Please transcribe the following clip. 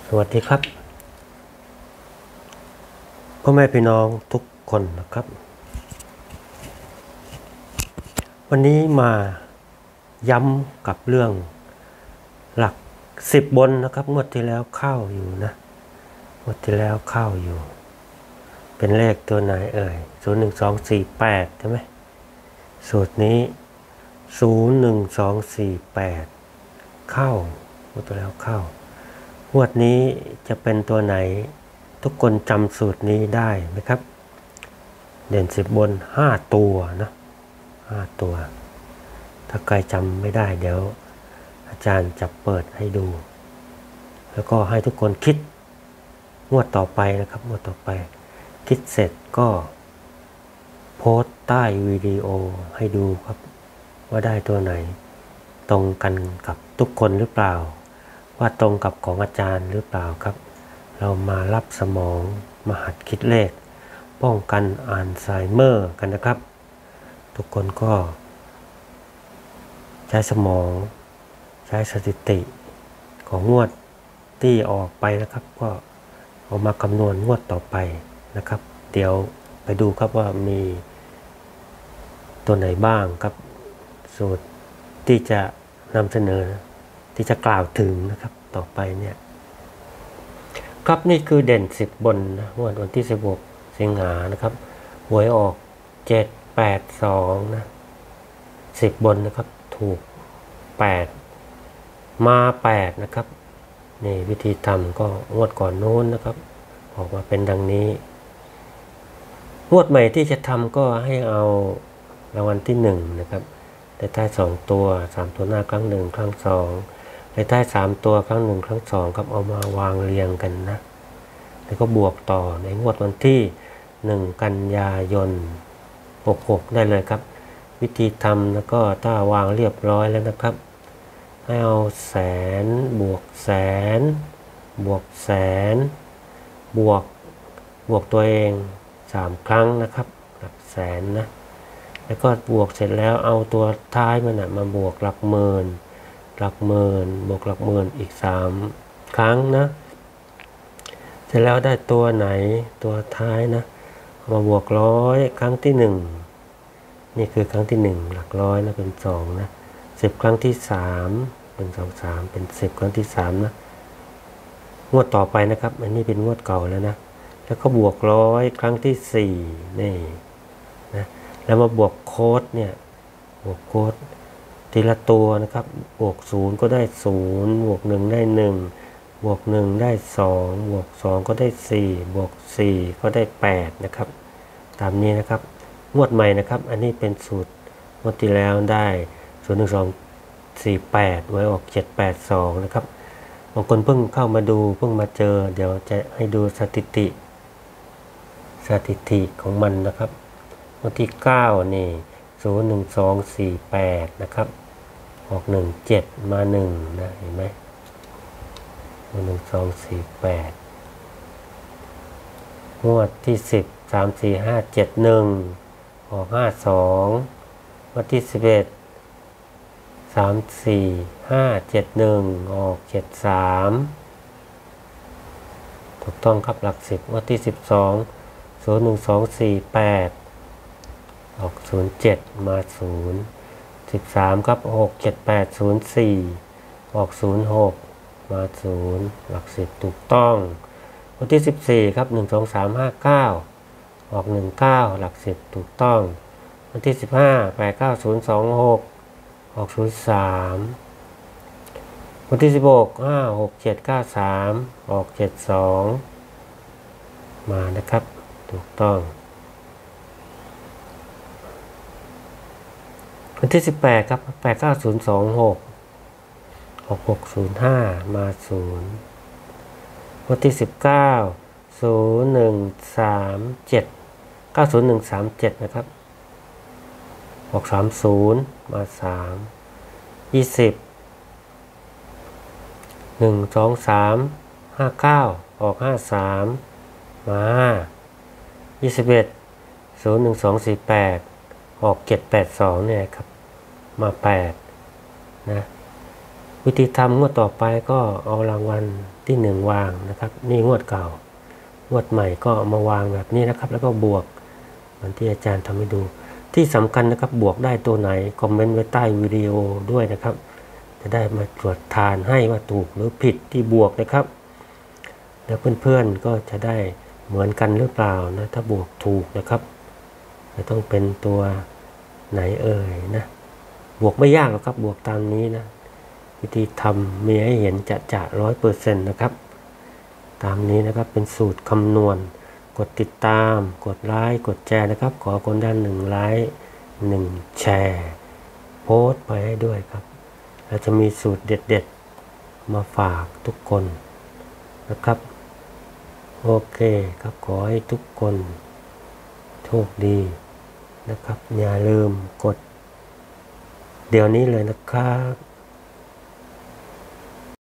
สวัสดีครับพ่อแม่พี่น้องทุกคนนะครับวันนี้มาย้ำกับเรื่องหลัก10บนนะครับงวดที่แล้วเข้าอยู่นะงวดที่แล้วเข้าอยู่เป็นเลขตัวไหนเอ่ย01248ใช่ไหมสูตรนี้01248เข้างวดที่แล้วเข้างวดนี้จะเป็นตัวไหนทุกคนจำสูตรนี้ได้ไหมครับเด่น10บน5ตัวนะ5ตัวถ้าใครจำไม่ได้เดี๋ยวอาจารย์จะเปิดให้ดูแล้วก็ให้ทุกคนคิดงวดต่อไปนะครับงวดต่อไปคิดเสร็จก็โพสต์ใต้วิดีโอให้ดูครับว่าได้ตัวไหนตรงกันกับทุกคนหรือเปล่าว่าตรงกับของอาจารย์หรือเปล่าครับเรามารับสมองมาหัดคิดเลขป้องกันอัลไซเมอร์กันนะครับทุกคนก็ใช้สมองใช้สถิติของงวดที่ออกไปนะครับก็เอามาคำนวณงวดต่อไปนะครับเดี๋ยวไปดูครับว่ามีตัวไหนบ้างครับสูตรที่จะนำเสนอที่จะกล่าวถึงนะครับต่อไปเนี่ยครับนี่คือเด่น10บนนะวันที่16สิงหานะครับหวยออก782นะ10บนนะครับถูก8มา8นะครับนี่วิธีทำก็งวดก่อนโน้นนะครับออกมาเป็นดังนี้งวดใหม่ที่จะทำก็ให้เอารางวัลที่1นะครับในท้าย2ตัว3ตัวหน้าครั้ง1ครั้ง2ในท้าย3ตัวครั้ง1ครั้ง2ครับเอามาวางเรียงกันนะแล้วก็บวกต่อในงวดวันที่1กันยายน66ได้เลยครับวิธีทำแล้วก็ถ้าวางเรียบร้อยแล้วนะครับให้เอาแสนบวกแสนบวกแสนบวกตัวเอง3ครั้งนะครับหลักแสนนะแล้วก็บวกเสร็จแล้วเอาตัวท้ายมันมาบวกหลักหมื่นบวกหลักหมื่นอีก3ครั้งนะเสร็จแล้วได้ตัวไหนตัวท้ายนะมาบวก100ครั้งที่1นี่คือครั้งที่1หลักร้อยนะเป็น2นะ10ครั้งที่3เป็น2 3เป็น10ครั้งที่3นะงวดต่อไปนะครับอันนี้เป็นงวดเก่าแล้วนะแล้วก็บวก100ครั้งที่4นี่นะแล้วมาบวกโค้ดเนี่ยบวกโค้ดทีละตัวนะครับบวก0ก็ได้0บวก1ได้1บวก1ได้2บวก2ก็ได้4บวก4ก็ได้8นะครับตามนี้นะครับงวดใหม่นะครับอันนี้เป็นสูตรงวดที่แล้วได้01248ไว้ออก782นะครับบางคนเพิ่งเข้ามาดูเพิ่งมาเจอเดี๋ยวจะให้ดูสถิติของมันนะครับวันที่9นี่01248นะครับออก17มา1นะเห็นไหม01248งวดที่10 3 4 5 7 1ออก52วันที่11 3 4 5 7 1ออก73ถูกต้องครับหลัก10วันที่12 01248ออก07มา0 13ครับ6 7 8 04ออก06มา0หลัก10ถูกต้องวันที่14ครับ1 2 3 5 9ออก19หลัก10ถูกต้องวันที่15 8 9 0 2 6ออก03วันที่16 5 6 7 9 3ออก72มานะครับถูกต้องวันที่18ครับ8 9 0 2 6ออก605มา0วันที่19 0137 90137นะครับออก30มา3 20 1 2 3 5 9ออก53มา5 21 01248ออก782เนี่ยครับมา8นะวิธีทำงวดต่อไปก็เอารางวัลที่1วางนะครับนี่งวดเก่างวดใหม่ก็เอามาวางแบบนี้นะครับแล้วก็บวกเหมือนที่อาจารย์ทำให้ดูที่สำคัญนะครับบวกได้ตัวไหนคอมเมนต์ไว้ใต้วิดีโอด้วยนะครับจะได้มาตรวจทานให้ว่าถูกหรือผิดที่บวกนะครับแล้วเพื่อนๆก็จะได้เหมือนกันหรือเปล่านะถ้าบวกถูกนะครับจะต้องเป็นตัวไหนเอ่ยนะบวกไม่ยากหรอกครับบวกตามนี้นะวิธีทำมีให้เห็นจะ100%นะครับตามนี้นะครับเป็นสูตรคำนวณกดติดตามกดไลค์กดแชร์นะครับขอคนด้าน1ไลค์1แชร์โพสต์ไปให้ด้วยครับเราจะมีสูตรเด็ดๆมาฝากทุกคนนะครับโอเคครับขอให้ทุกคนโชคดีนะครับอย่าลืมกดเดี๋ยวนี้เลยนะครับ